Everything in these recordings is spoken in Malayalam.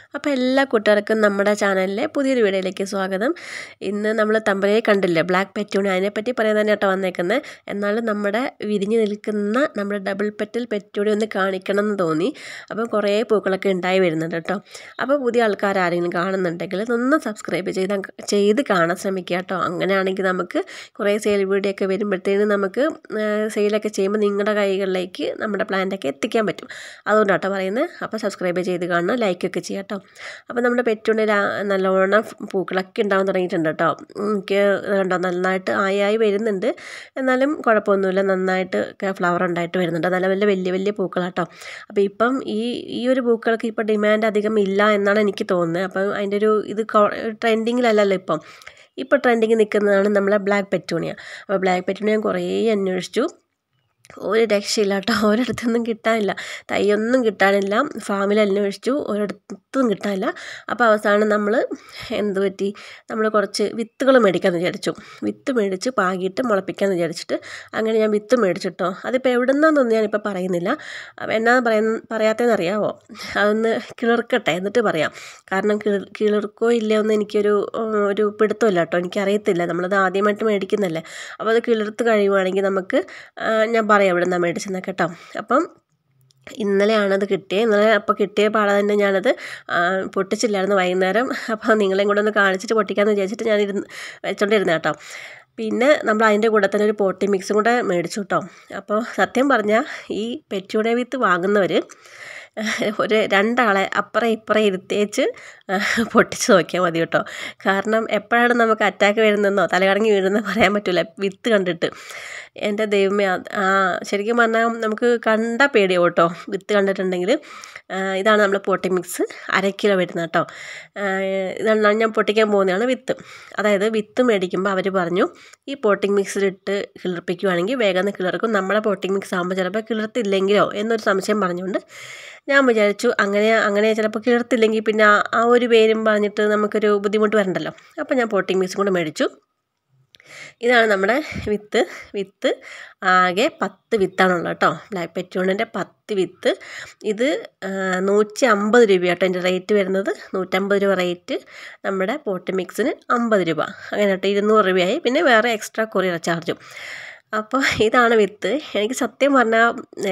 അപ്പോൾ എല്ലാ കൂട്ടുകാർക്കും നമ്മുടെ ചാനലിലെ പുതിയൊരു വീഡിയോയിലേക്ക് സ്വാഗതം. ഇന്ന് നമ്മൾ തമ്പനയിൽ കണ്ടില്ലേ ബ്ലാക്ക് പെറ്റൂണിയ, അതിനെപ്പറ്റി പറയാൻ തന്നെയാട്ടോ വന്നേക്കുന്നത്. എന്നാലും നമ്മുടെ വിരിഞ്ഞ് നിൽക്കുന്ന നമ്മുടെ ഡബിൾ പെറ്റൽ പെറ്റൂണിയ ഒന്ന് കാണിക്കണം എന്ന് തോന്നി. അപ്പം കുറേ പൂക്കളൊക്കെ ഉണ്ടായി വരുന്നുണ്ട് കേട്ടോ. അപ്പോൾ പുതിയ ആൾക്കാർ ആരെങ്കിലും കാണുന്നുണ്ടെങ്കിൽ ഒന്ന് സബ്സ്ക്രൈബ് ചെയ്ത് കാണാൻ ശ്രമിക്കുക കേട്ടോ. അങ്ങനെയാണെങ്കിൽ നമുക്ക് കുറേ സെയിൽ വീഡിയോ ഒക്കെ വരുമ്പോഴത്തേനും നമുക്ക് സെയിലൊക്കെ ചെയ്യുമ്പോൾ നിങ്ങളുടെ കൈകളിലേക്ക് നമ്മുടെ പ്ലാന്റൊക്കെ എത്തിക്കാൻ പറ്റും. അതുകൊണ്ടാട്ടോ പറയുന്നത്. അപ്പോൾ സബ്സ്ക്രൈബ് ചെയ്ത് കാണണം, ലൈക്കൊക്കെ ചെയ്യാം കേട്ടോ. അപ്പോൾ നമ്മുടെ പെറ്റൂണിയ നല്ലോണം പൂക്കളൊക്കെ ഉണ്ടാകാൻ തുടങ്ങിയിട്ടുണ്ട് കേട്ടോ. എനിക്ക് കണ്ടോ നന്നായിട്ട് ആയി വരുന്നുണ്ട്. എന്നാലും കുഴപ്പമൊന്നുമില്ല, നന്നായിട്ട് ഫ്ലവർ ഉണ്ടായിട്ട് വരുന്നുണ്ട്. നല്ല വലിയ വലിയ പൂക്കളാട്ടോ. അപ്പോൾ ഇപ്പം ഈ ഒരു പൂക്കൾക്ക് ഇപ്പോൾ ഡിമാൻഡ് അധികം ഇല്ല എന്നാണ് എനിക്ക് തോന്നുന്നത്. അപ്പം അതിൻ്റെ ഒരു ഇത് ട്രെൻഡിങ്ങിലല്ലല്ലോ ഇപ്പോൾ ട്രെൻഡിങ് നിൽക്കുന്നതാണ് നമ്മളെ ബ്ലാക്ക് പെറ്റൂണിയ. അപ്പോൾ ബ്ലാക്ക് പെറ്റൂണിയ ഞാൻ കുറേ അന്വേഷിച്ചു, ഒരു രക്ഷയില്ല കേട്ടോ. ഒരിടത്തൊന്നും കിട്ടാനില്ല, തൈയൊന്നും കിട്ടാനില്ല. ഫാമിൽ അന്വേഷിച്ചു, ഒരിടത്തും കിട്ടാനില്ല. അപ്പോൾ അവസാനം നമ്മൾ നമ്മൾ കുറച്ച് വിത്തുകൾ മേടിക്കാമെന്ന് വിചാരിച്ചു. വിത്ത് മേടിച്ച് പാകിയിട്ട് മുളപ്പിക്കാമെന്ന് വിചാരിച്ചിട്ട് അങ്ങനെ ഞാൻ വിത്ത് മേടിച്ചിട്ടോ. അതിപ്പോൾ എവിടെ നിന്നാണെന്നൊന്നും ഞാനിപ്പോൾ പറയുന്നില്ല. എന്നാന്ന് പറയാത്തതെന്ന് അറിയാമോ? അതൊന്ന് കിളിർക്കട്ടെ എന്നിട്ട് പറയാം. കാരണം കിളിർക്കോ ഇല്ലയോ എന്ന് ഒരു പിടുത്തമില്ല കേട്ടോ, എനിക്കറിയത്തില്ല. നമ്മളത് ആദ്യമായിട്ട് മേടിക്കുന്നതല്ലേ. അപ്പോൾ അത് കിളിർത്ത് കഴിയുവാണെങ്കിൽ നമുക്ക് ഞാൻ പറയാം എവിടെ നിന്നാണ് മേടിച്ചെന്നൊക്കെ കേട്ടോ. അപ്പം ഇന്നലെയാണത് കിട്ടിയത്. അപ്പോൾ കിട്ടിയ പാടെ തന്നെ ഞാനത് പൊട്ടിച്ചില്ലായിരുന്നു വൈകുന്നേരം. അപ്പോൾ നിങ്ങളെയും കൂടെ ഒന്ന് കാണിച്ചിട്ട് പൊട്ടിക്കാമെന്ന് വിചാരിച്ചിട്ട് ഞാൻ വെച്ചോണ്ടിരുന്നത് കേട്ടോ. പിന്നെ നമ്മൾ അതിൻ്റെ കൂടെ തന്നെ ഒരു പോട്ടി മിക്സും കൂടെ മേടിച്ചു കേട്ടോ. അപ്പോൾ സത്യം പറഞ്ഞാൽ ഈ പെറ്റൂണിയ വിത്ത് വാങ്ങുന്നവർ ഒരു രണ്ടാളെ അപ്പുറം ഇപ്പുറം ഇരുത്തേച്ച് പൊട്ടിച്ച് നോക്കിയാൽ മതി കേട്ടോ. കാരണം എപ്പോഴാണ് നമുക്ക് അറ്റാക്ക് വരുന്നതെന്നോ തലകറങ്ങി വീഴുന്നോ പറയാൻ പറ്റില്ല വിത്ത് കണ്ടിട്ട്. എൻ്റെ ദൈവമേ, ശരിക്കും പറഞ്ഞാൽ നമുക്ക് കണ്ടാൽ പേടിയാവും കേട്ടോ വിത്ത് കണ്ടിട്ടുണ്ടെങ്കിൽ. ഇതാണ് നമ്മൾ പോട്ടി മിക്സ്, 1/2 കിലോ വരുന്നത് കേട്ടോ. ഇതാണ് ഞാൻ പൊട്ടിക്കാൻ പോകുന്നതാണ് വിത്ത്. അതായത് വിത്ത് മേടിക്കുമ്പോൾ അവർ പറഞ്ഞു ഈ പോട്ടിംഗ് മിക്സിലിട്ട് കിളിർപ്പിക്കുകയാണെങ്കിൽ വേഗം കിളിർക്കും. നമ്മളെ പോട്ടിംഗ് മിക്സ് ആകുമ്പോൾ ചിലപ്പോൾ കിളിർത്തില്ലെങ്കിലോ എന്നൊരു സംശയം പറഞ്ഞുകൊണ്ട് ഞാൻ വിചാരിച്ചു അങ്ങനെ ചിലപ്പോൾ കിളിർത്തില്ലെങ്കിൽ പിന്നെ ആ ഒരു പേരും പറഞ്ഞിട്ട് നമുക്കൊരു ബുദ്ധിമുട്ട് വരണ്ടല്ലോ. അപ്പോൾ ഞാൻ പോട്ടിംഗ് മിക്സും കൂടെ മേടിച്ചു. ഇതാണ് നമ്മുടെ വിത്ത് ആകെ 10 വിത്താണുള്ളത് കേട്ടോ. ബ്ലാക്ക് പെറ്റൂണിയൻ്റെ 10 വിത്ത്. ഇത് 150 രൂപ കേട്ടോ എൻ്റെ റേറ്റ് വരുന്നത്. 150 രൂപ റേറ്റ്, നമ്മുടെ പോട്ടി മിക്സിന് 50 രൂപ, അങ്ങനെ കേട്ടോ 200 രൂപയായി. പിന്നെ വേറെ എക്സ്ട്രാ കൊറിയർ ചാർജും. അപ്പോൾ ഇതാണ് വിത്ത്. എനിക്ക് സത്യം പറഞ്ഞാൽ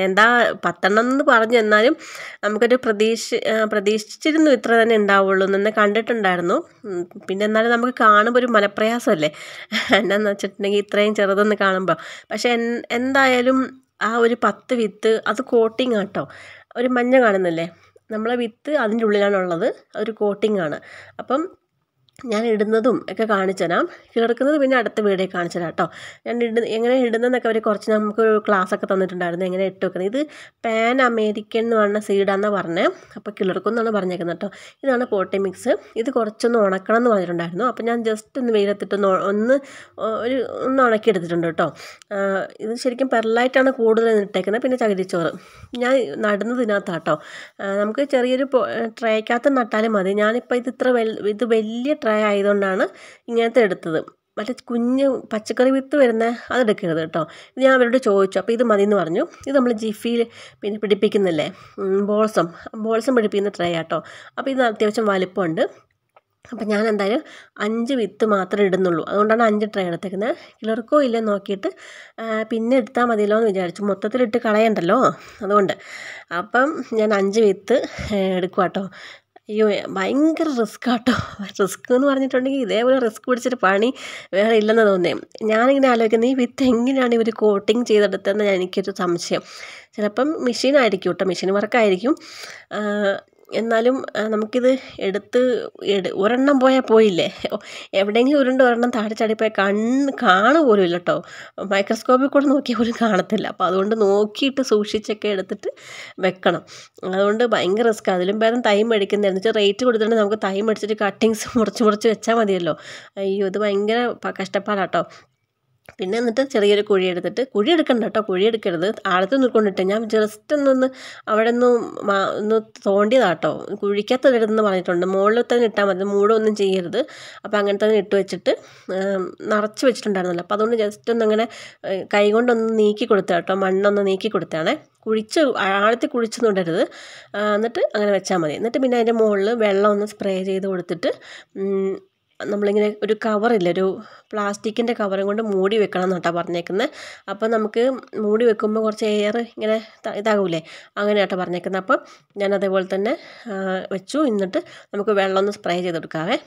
10 എന്ന് പറഞ്ഞു, എന്നാലും നമുക്കൊരു പ്രതീക്ഷിച്ചിരുന്നു ഇത്ര തന്നെ ഉണ്ടാവുള്ളൂ എന്ന് കണ്ടിട്ടുണ്ടായിരുന്നു. പിന്നെ എന്നാലും നമുക്ക് കാണുമ്പോൾ ഒരു മനപ്രയാസമല്ലേ എന്നാന്ന് വെച്ചിട്ടുണ്ടെങ്കിൽ ഇത്രയും ചെറുതെന്ന് കാണുമ്പോൾ. പക്ഷേ എന്തായാലും ആ ഒരു 10 വിത്ത് അത് കോട്ടിങ് കേട്ടോ. ഒരു മഞ്ഞ കാണുന്നില്ലേ, നമ്മളെ വിത്ത് അതിൻ്റെ ഉള്ളിലാണുള്ളത്, അതൊരു കോട്ടിങ്ങാണ്. അപ്പം ഞാൻ ഇടുന്നതും ഒക്കെ കാണിച്ചു തരാം. കിളിർക്കുന്നത് പിന്നെ അടുത്ത വീഡിയോ കാണിച്ചു തരാം കേട്ടോ. ഞാൻ എങ്ങനെ ഇടുന്നതെന്നൊക്കെ അവർ കുറച്ച് നമുക്കൊരു ക്ലാസ്സൊക്കെ തന്നിട്ടുണ്ടായിരുന്നു, എങ്ങനെ ഇട്ട് വെക്കുന്നത്. ഇത് പാൻ അമേരിക്കൻ എന്ന് പറഞ്ഞ സീഡാണെന്നാണ് പറഞ്ഞത്. അപ്പോൾ കിളിർക്കും എന്നാണ് പറഞ്ഞേക്കുന്നത് കേട്ടോ. ഇതാണ് പോട്ടി മിക്സ്. ഇത് കുറച്ചൊന്ന് ഉണക്കണം എന്ന് പറഞ്ഞിട്ടുണ്ടായിരുന്നു. അപ്പോൾ ഞാൻ ജസ്റ്റ് ഒന്ന് വെയിലത്തിട്ട് ഒന്ന് ഉണക്കിയെടുത്തിട്ടുണ്ട് കേട്ടോ. ഇത് ശരിക്കും പെർലായിട്ടാണ് കൂടുതൽ ഇട്ടേക്കുന്നത്. പിന്നെ ചകിരിച്ചോറ് ഞാൻ നടുന്നത് ഇതിനകത്താട്ടോ. നമുക്ക് ചെറിയൊരു ട്രേക്കകത്ത് നട്ടാലും മതി. ഞാനിപ്പോൾ ഇത് വലിയ ട്രേ ആയതുകൊണ്ടാണ് ഇങ്ങനത്തെ എടുത്തത്. മറ്റേ കുഞ്ഞ് പച്ചക്കറി വിത്ത് വരുന്ന അതെടുക്കരുത് കേട്ടോ. ഇത് ഞാൻ അവരോട് ചോദിച്ചു. അപ്പോൾ ഇത് മതി എന്ന് പറഞ്ഞു. ഇത് നമ്മൾ ജിഫിയിൽ പിന്നെ പിടിപ്പിക്കുന്നില്ലേ, ബോൾസം പിടിപ്പിക്കുന്ന ട്രേ ആട്ടോ. അപ്പോൾ ഇത് അത്യാവശ്യം വലിപ്പമുണ്ട്. അപ്പം ഞാൻ എന്തായാലും 5 വിത്ത് മാത്രമേ ഇടുന്നുള്ളൂ. അതുകൊണ്ടാണ് 5 ട്രേ എടുത്തേക്കുന്നത്. കിളിർക്കോ ഇല്ലേ നോക്കിയിട്ട് പിന്നെ എടുത്താൽ മതിയല്ലോ എന്ന് വിചാരിച്ചു, മൊത്തത്തിലിട്ട് കളയണ്ടല്ലോ അതുകൊണ്ട്. അപ്പം ഞാൻ 5 വിത്ത് എടുക്കുക കേട്ടോ. അയ്യോ ഭയങ്കര റിസ്ക് കേട്ടോ. റിസ്ക് എന്ന് പറഞ്ഞിട്ടുണ്ടെങ്കിൽ ഇതേപോലെ റിസ്ക് പിടിച്ചിട്ട് പണി വേറെ ഇല്ലെന്ന് തോന്നേ. ഞാനിങ്ങനെ ആലോചിക്കുന്നത് ഈ വിത്ത് എങ്ങനെയാണ് ഇവർ കോട്ടിങ് ചെയ്തെടുത്തതെന്ന് എനിക്കൊരു സംശയം. ചിലപ്പം മെഷീനായിരിക്കും കേട്ടോ, മെഷീൻ വർക്കായിരിക്കും. എന്നാലും നമുക്കിത് ഒരെണ്ണം പോയാൽ പോയില്ലേ, എവിടെയെങ്കിലും ഒരെണ്ണം താഴെ ചാടിപ്പോയാൽ കാണു പോലും ഇല്ല കേട്ടോ. മൈക്രോസ്കോപ്പിൽ കൂടെ നോക്കിയാൽ പോലും കാണത്തില്ല. അപ്പോൾ അതുകൊണ്ട് നോക്കിയിട്ട് സൂക്ഷിച്ചൊക്കെ എടുത്തിട്ട് വെക്കണം. അതുകൊണ്ട് ഭയങ്കര റിസ്ക്. അതിലും ഭേദം തൈ മേടിക്കുന്നതെന്ന് വെച്ചാൽ റേറ്റ് കൊടുത്തിട്ട് നമുക്ക് തൈ മേടിച്ചിട്ട് കട്ടിങ്സ് മുറിച്ച് വെച്ചാൽ മതിയല്ലോ. അയ്യോ ഇത് ഭയങ്കര കഷ്ടപ്പാടാട്ടോ. പിന്നെ എന്നിട്ട് ചെറിയൊരു കുഴി എടുത്തിട്ട്, കുഴി എടുക്കണ്ട കേട്ടോ, കുഴി എടുക്കരുത്, ആഴത്ത് നിൽക്കൊണ്ടിട്ട് ഞാൻ ജസ്റ്റ് അവിടെ ഒന്ന് തോണ്ടിയതാട്ടോ. കുഴിക്കകത്ത് ഇടരുതെന്ന് പറഞ്ഞിട്ടുണ്ട്, മുകളിൽ തന്നെ ഇട്ടാൽ മതി, മൂടൊന്നും ചെയ്യരുത്. അപ്പോൾ അങ്ങനെ തന്നെ ഇട്ട് വെച്ചിട്ട് നിറച്ച് വെച്ചിട്ടുണ്ടായിരുന്നല്ലോ, അപ്പോൾ അതുകൊണ്ട് ജസ്റ്റ് ഒന്നങ്ങനെ കൈ കൊണ്ടൊന്ന് നീക്കി കൊടുത്ത കേട്ടോ, മണ്ണൊന്ന് നീക്കി കൊടുത്താണേ. ആഴത്തിൽ കുഴിച്ചൊന്നും ഇടരുത്. എന്നിട്ട് അങ്ങനെ വെച്ചാൽ മതി. എന്നിട്ട് പിന്നെ അതിൻ്റെ മുകളിൽ വെള്ളം ഒന്ന് സ്പ്രേ ചെയ്ത് കൊടുത്തിട്ട് നമ്മളിങ്ങനെ ഒരു കവറില്ല, ഒരു പ്ലാസ്റ്റിക്കിൻ്റെ കവറും കൊണ്ട് മൂടി വെക്കണം എന്നാട്ടോ പറഞ്ഞേക്കുന്നത്. അപ്പോൾ നമുക്ക് മൂടി വെക്കുമ്പോൾ കുറച്ച് എയർ ഇങ്ങനെ ഇതാകൂലേ, അങ്ങനെ ആട്ടോ പറഞ്ഞേക്കുന്നത്. അപ്പം ഞാൻ അതേപോലെ തന്നെ വെച്ചു. എന്നിട്ട് നമുക്ക് വെള്ളം ഒന്ന് സ്പ്രേ ചെയ്ത് കൊടുക്കാവേ.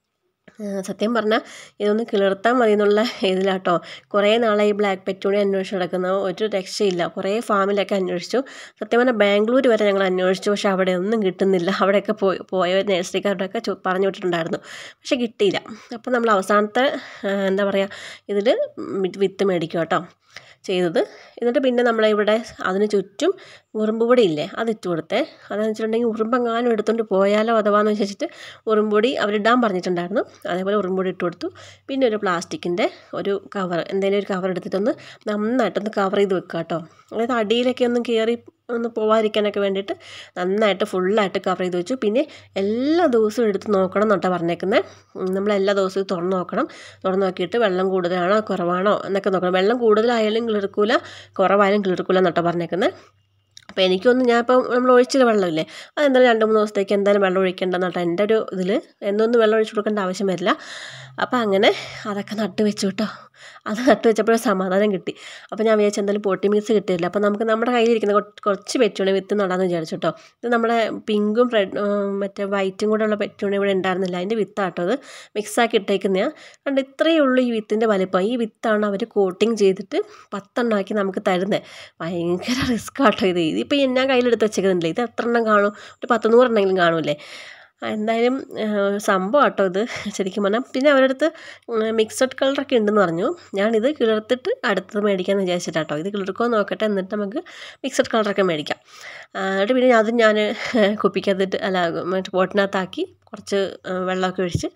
സത്യം പറഞ്ഞാൽ ഇതൊന്ന് കിളിർത്താൽ മതി എന്നുള്ള ഇതിലാട്ടോ കുറേ നാളായി ഈ ബ്ലാക്ക് പെറ്റൂണിയ അന്വേഷിച്ച് നടക്കുന്നത്. ഒരു രക്ഷയില്ല, കുറേ ഫാമിലൊക്കെ അന്വേഷിച്ചു. സത്യം പറഞ്ഞാൽ ബാംഗ്ലൂർ വരെ ഞങ്ങൾ അന്വേഷിച്ചു, പക്ഷെ അവിടെ ഒന്നും കിട്ടുന്നില്ല. അവിടെയൊക്കെ പോയ നഴ്സറിക്കാരുടെയൊക്കെ പറഞ്ഞു വിട്ടിട്ടുണ്ടായിരുന്നു, പക്ഷെ കിട്ടിയില്ല. അപ്പോൾ നമ്മൾ അവസാനത്തെ എന്താ പറയുക, ഇതിൽ വിത്ത് മേടിക്കും കേട്ടോ ചെയ്തത്. എന്നിട്ട് പിന്നെ നമ്മളിവിടെ അതിന് ചുറ്റും ഉറുമ്പുപൊടി ഇല്ലേ, അതിട്ട് കൊടുത്തേ. അതെന്ന് വെച്ചിട്ടുണ്ടെങ്കിൽ ഉറുമ്പെങ്ങാനും എടുത്തുകൊണ്ട് പോയാലോ അഥവാന്ന് വെച്ചിട്ട് ഉറുമ്പൊടി അവരിടാൻ പറഞ്ഞിട്ടുണ്ടായിരുന്നു. അതേപോലെ ഉറുമ്പൊടി ഇട്ട് കൊടുത്തു. പിന്നെ ഒരു പ്ലാസ്റ്റിക്കിൻ്റെ ഒരു കവർ, എന്തെങ്കിലും ഒരു കവർ എടുത്തിട്ടൊന്ന് നന്നായിട്ടൊന്ന് കവർ ചെയ്ത് വെക്കുക കേട്ടോ. അതായത് അടിയിലൊക്കെ ഒന്നും കയറി ഒന്ന് പോവാതിരിക്കാനൊക്കെ വേണ്ടിയിട്ട് നന്നായിട്ട് ഫുള്ളായിട്ട് കവർ ചെയ്ത് വെച്ചു. പിന്നെ എല്ലാ ദിവസവും എടുത്ത് നോക്കണം എന്നാട്ടോ പറഞ്ഞേക്കുന്നത്. നമ്മളെല്ലാ ദിവസവും തുറന്ന് നോക്കണം. തുറന്ന് നോക്കിയിട്ട് വെള്ളം കൂടുതലാണോ കുറവാണോ എന്നൊക്കെ നോക്കണം. വെള്ളം കൂടുതലായാലും കിളിർക്കൂല, കുറവായാലും കിളിർക്കൂല എന്നാട്ടോ പറഞ്ഞേക്കുന്നത്. അപ്പോൾ എനിക്കൊന്നും ഞാനിപ്പം നമ്മൾ ഒഴിച്ചില്ല വെള്ളമില്ലേ, അതെന്തായാലും 2-3 ദിവസത്തേക്ക് എന്തായാലും വെള്ളം ഒഴിക്കേണ്ടെന്ന് കേട്ടോ എൻ്റെ ഒരു ഇതിൽ. എന്നൊന്നും വെള്ളം ഒഴിച്ച് കൊടുക്കേണ്ട ആവശ്യം വരില്ല. അപ്പോൾ അങ്ങനെ അതൊക്കെ നട്ട് വെച്ചു കേട്ടോ. അത് നട്ട് വെച്ചപ്പോഴേ സമാധാനം കിട്ടി. അപ്പോൾ ഞാൻ വിചാരിച്ചു എന്തായാലും പോട്ടി മിക്സ് കിട്ടിയില്ല, അപ്പോൾ നമുക്ക് നമ്മുടെ കയ്യിലിരിക്കുന്ന കുറച്ച് പെറ്റൂണി വിത്ത് നടാമെന്ന് വിചാരിച്ചു കേട്ടോ. ഇത് നമ്മുടെ പിങ്കും മറ്റേ വൈറ്റും കൂടെ ഉള്ള പെറ്റൂണി ഇവിടെ ഉണ്ടായിരുന്നില്ല, അതിൻ്റെ വിത്താട്ടോ അത് മിക്സാക്കി ഇട്ടേക്കുന്നതാണ്. കണ്ട് ഇത്രയേ ഉള്ളൂ ഈ വിത്തിൻ്റെ വലിപ്പം. ഈ വിത്താണ് അവർ കോട്ടിങ് ചെയ്തിട്ട് 10 എണ്ണമാക്കി നമുക്ക് തരുന്നത്. ഭയങ്കര റിസ്ക് ആട്ടോ ഇത്. ഇതിപ്പോൾ ഞാൻ കയ്യിലെടുത്ത് വെച്ചേക്കുന്നില്ല, ഇത് എത്ര എണ്ണം കാണും, ഒരു 10-100 എണ്ണമെങ്കിലും കാണൂല്ലേ. എന്തായാലും സംഭവം കേട്ടോ ഇത് ശരിക്കും പറഞ്ഞാൽ. പിന്നെ അവരുടെ അടുത്ത് മിക്സഡ് കളറൊക്കെ ഉണ്ടെന്ന് പറഞ്ഞു. ഞാനിത് കിളിർത്തിട്ട് അടുത്തത് മേടിക്കാമെന്ന് വിചാരിച്ചിട്ടാട്ടോ. ഇത് കിളിർക്കുമോ നോക്കട്ടെ, എന്നിട്ട് നമുക്ക് മിക്സഡ് കളറൊക്കെ മേടിക്കാം. എന്നിട്ട് പിന്നെ അത് ഞാൻ കുപ്പിക്കകത്തിട്ട് മറ്റേ പോട്ടിനകത്താക്കി കുറച്ച് വെള്ളമൊക്കെ ഒഴിച്ച്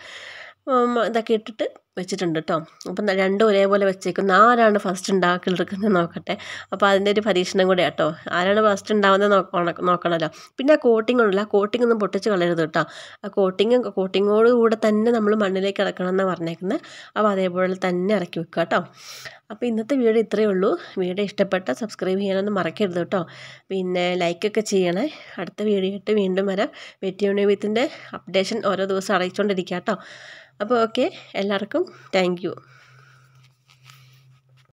ഇതൊക്കെ ഇട്ടിട്ട് വെച്ചിട്ടുണ്ട് കേട്ടോ. അപ്പം രണ്ടും ഒരേപോലെ വെച്ചേക്കുന്നു. ആരാണ് ഫസ്റ്റ് കിളിർക്കുന്നത് നോക്കട്ടെ. അപ്പോൾ അതിൻ്റെ ഒരു പരീക്ഷണം കൂടെ കേട്ടോ, ആരാണ് ഫസ്റ്റ് ഉണ്ടാവുന്നത് നോക്കണമല്ലോ. പിന്നെ ആ കോട്ടിംഗ് ഉണ്ടല്ലോ, ആ കോട്ടിംഗ് ഒന്നും പൊട്ടിച്ച് കളയരുത് കേട്ടോ. ആ കോട്ടിങ്ങോട് കൂടെ തന്നെ നമ്മൾ മണ്ണിലേക്ക് ഇറക്കണം എന്നാണ് പറഞ്ഞേക്കുന്നത്. അപ്പോൾ അതേപോലെ തന്നെ ഇറക്കി വെക്കുക കേട്ടോ. അപ്പോൾ ഇന്നത്തെ വീഡിയോ ഇത്രയേ ഉള്ളൂ. വീഡിയോ ഇഷ്ടപ്പെട്ട സബ്സ്ക്രൈബ് ചെയ്യാനൊന്നും മറക്കരുത് കേട്ടോ. പിന്നെ ലൈക്കൊക്കെ ചെയ്യണേ. അടുത്ത വീഡിയോ ആയിട്ട് വീണ്ടും വരാം. പെറ്റൂണിയ വിത്തിൻ്റെ അപ്ഡേഷൻ ഓരോ ദിവസം അറിയിച്ചുകൊണ്ടിരിക്കുക കേട്ടോ. അപ്പോൾ ഓക്കെ, എല്ലാവർക്കും താങ്ക് യു.